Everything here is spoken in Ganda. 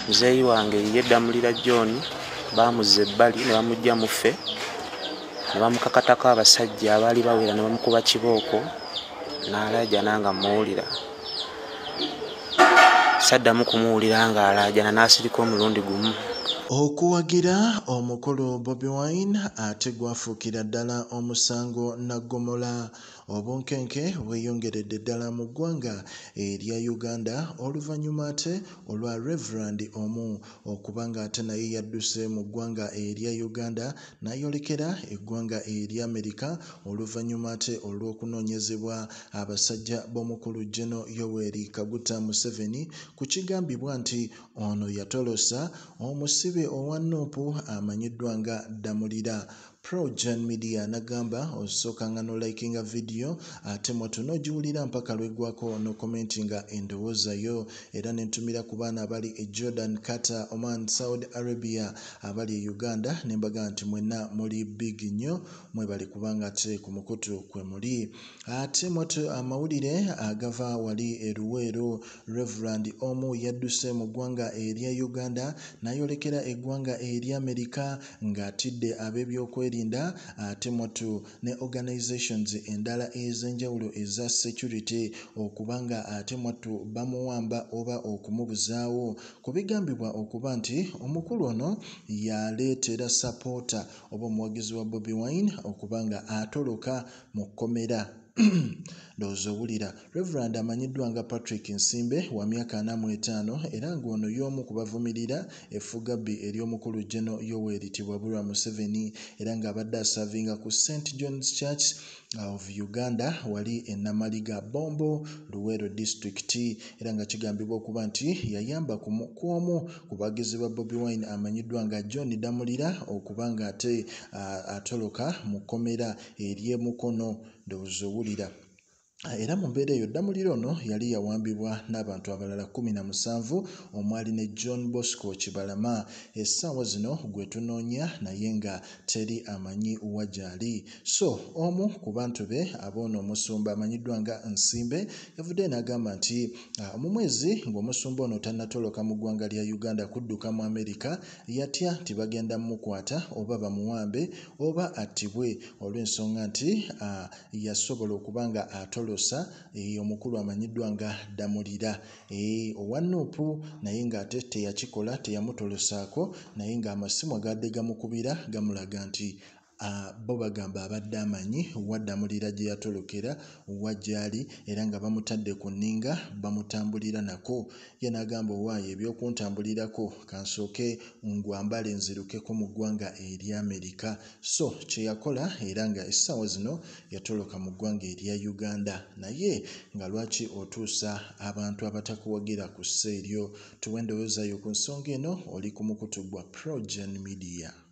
muzeeyi wange ye Ddamulira John bamuzza ebbali ne bamujja muffe ne bamukakatako abasajja abaali bawera ne bamukuba kibooko n'alaajana nga muwulira. Saddamu kumuwulira nga alaajana n'asirika omulundi gumu. Okuwagira omukulu Bobi Wine ate gwafuukira ddala omusango naggomola. Obunkenke bweyongeredde ddala mu ggwanga erya Uganda oluvannyuma ate olwa Reverend omu okuba nga ate naye yadduse mu ggwanga erya Uganda n'ayolekera eggwanga erya Amerika oluvannyuma ate olw'okunoonyezebwa abasajja b'omukulu General Yoweri Kaguta Museveni ku kigambibwa nti ono yatolosa omusibe owa Nuupu amanyiddwa nga Ddamulira. PROJOURN Media nagamba osooka nga no likinga video ate moto n'ogiwulira mpaka lw'eggwako no commentinga endowooza yo era n'entumira ku baana abali e Jordan, Qatar, Oman, Saudi Arabia abali e Uganda ne mbaga nti mwenna muli big nnyo mwebali kubanga ate ku mukutu kwe muli. Ate moto amawulire agava wali e Luweero Reverend omu yadduse mu ggwanga erya Uganda n'ayolekera eggwanga erya Amerika ng'atidde ab'ebyokwerinda ate moto ne organizations endala ez'enjawulo eza security okubanga ate moto bamuwamba oba okumubuzaawo ku bigambibwa okuba nti omukulu ono yaleetera supporter oba omuwagizi wa Bobi Wine okubanga atoloka mu kkomera. Ndowooza Reverend amanyiddwa nga Patrick Nsimbe wa myaka 45 era ng'ono y'omu ku bavumirira effugabbi ery'omukulu General Yoweri Museveni era ng'abadde asavinga ku St. John's Church of Uganda wali e Namaliga Bombo Luweero District era nga kigambibwa okuba nti yayamba ku omu ku bagizi ba Bobi Wine amanyiddwa nga John Ddamulira okuba nga ate atoloka mu kkomera ery'e Mukono. Ndowooza era mu mbeera eyo Ddamulira ono yali yawambibwa n'abantu abalala 17 omwali ne John Bosco Kibalama. Essaawa zino gwe tunoonya naye nga teri amanyi wa gy'ali. So omu ku bantu be Awone Omusumba amanyiddwa nga Nsimbe yavudde n'agamba nti mu mwezi ng'omusumba ono tannatoloka mu ggwanga lya Uganda kudduka mu Amerika yatya nti bagenda mmukwata oba bamuwambe oba attibwe olw'ensonga nti yasobola okuba nga atolosa omukulu amanyiddwa nga Ddamulira owa Nuupu naye ng'ate teyakikola, teyamutolosaako naye ng'amasimu agadde gamukubira gamulaga nti bo bagamba abadde amanyi wa Ddamulira gye yatolokera wa gy'ali era nga bamutadde ku nninga bamutambulira nako. Ye n'agamba owaayo ebyokuntambulirako kansooke ngwambale nzirukeko mu ggwanga erya Amerika. So kye yakola era nga essaawa zino yatoloka mu ggwanga erya Uganda naye nga lwaki otuusa abantu abatakuwagira ku sseeryo? Tuwe endowooza yo ku nsonga eno oli ku mukutu gwa PROJOURN Media.